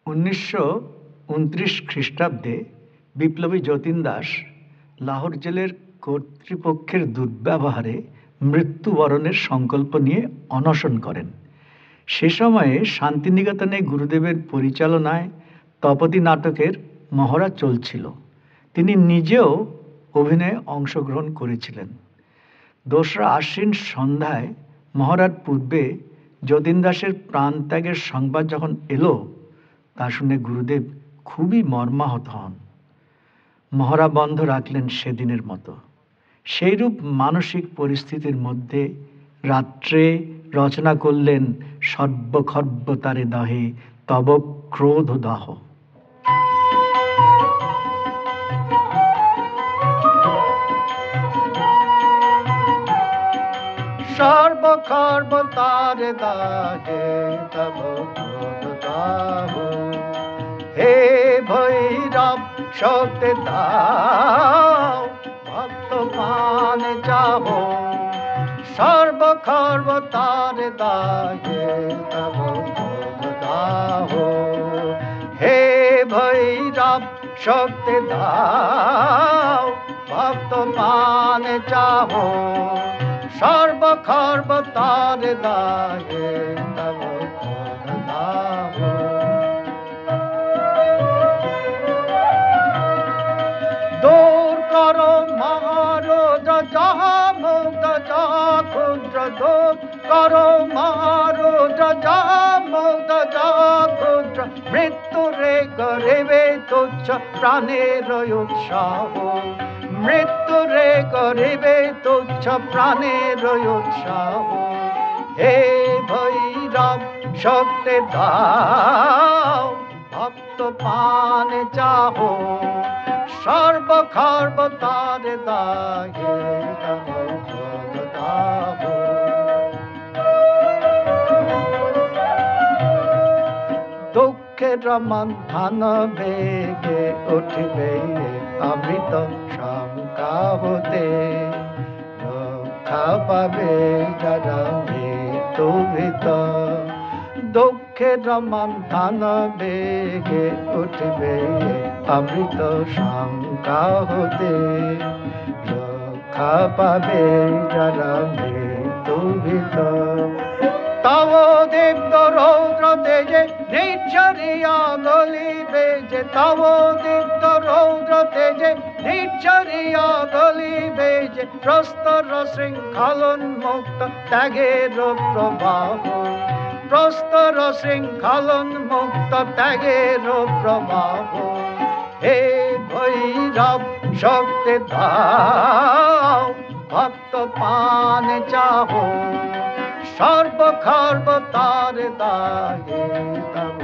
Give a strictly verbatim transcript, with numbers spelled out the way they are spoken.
উনিশশো উনত্রিশ খ্রিস্টাব্দে বিপ্লবী যতীন দাস লাহোর জেলের কর্তৃপক্ষের দুর্ব্যবহারে মৃত্যুবরণের সংকল্প নিয়ে অনশন করেন। সে সময়ে শান্তিনিকেতনে গুরুদেবের পরিচালনায় তপতী নাটকের মহড়া চলছিল। তিনি নিজেও অভিনয়ে অংশগ্রহণ করেছিলেন। দোসরা আশ্বিন সন্ধ্যায় মহড়ার পূর্বে যতীন দাসের প্রাণত্যাগের সংবাদ যখন এলো, তা শুনে গুরুদেব খুবই মর্মাহত হন। মহড়া বন্ধ রাখলেন সেদিনের মতো। সেইরূপ মানসিক পরিস্থিতির মধ্যে রাত্রে রচনা করলেন সর্বখর্ব তারে দহে তব ক্রোধ দাহ। সর্বখর্ব তারে দাহে তব ক্রোধ দাহ। হে ভৈরব শক্তি দাও, ভক্ত মান চাহো। সর্বখর্ব তারে দাহে তব ক্রোধ দাহ। হে ভৈরব শক্তি দাও, ভক্ত মান চাহো। সর্বখর্ব তারে দাহে তব ক্রোধ দাহ। দূর করো মহারোদ যাহা মুগ্ধ যাহা ক্ষুদ্র। দূর করো মহারোদ যাহা মুগ্ধ যাহা ক্ষুদ্র। মৃত্যুরে করিবে তুচ্ছ প্রাণের উৎসাহ। মৃত্যুরে করিবে তুচ্ছ প্রাণের উৎসাহ। হে ভৈরব শক্তি দাও, ভক্ত পান চাহো। সর্বখর্ব তারে দাহে তব ক্রোধ দাহ। দুঃখের মন্থন বেগে উঠিবে অমৃত শঙ্কা হতে। রক্ষা পাবে যারা মৃত্যু ভীত। দুঃখের মন্থন বেগে উঠবে অমৃত শঙ্কা হতে। রক্ষা পাবে যারা মৃত্যু ভীত। তব দীপ্ত রৌদ্র তেজে নির্ঝরিয়া গলিবে যে। তব দীপ্ত রৌদ্র তেজে নির্ঝরিয়া গলিবে যে। প্রস্তর শৃঙ্খলন মুক্ত ত্যাগের প্রবাহ। প্রস্তর শৃঙ্খলন মুক্ত ত্যাগের প্রবাহ। হে ভৈরব শক্তি দাও, ভক্ত পান চাহো। সর্বখর্ব তারে দাহে তব